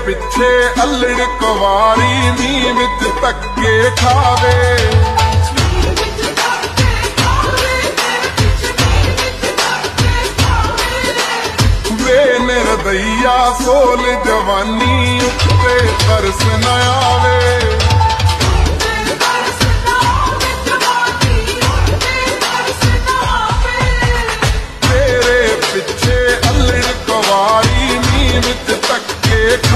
पिछे अल्लड़ कुवारी नी विच धक्के खावे। वे निर्दया सोल जवानी उत्ते तरस न आवे।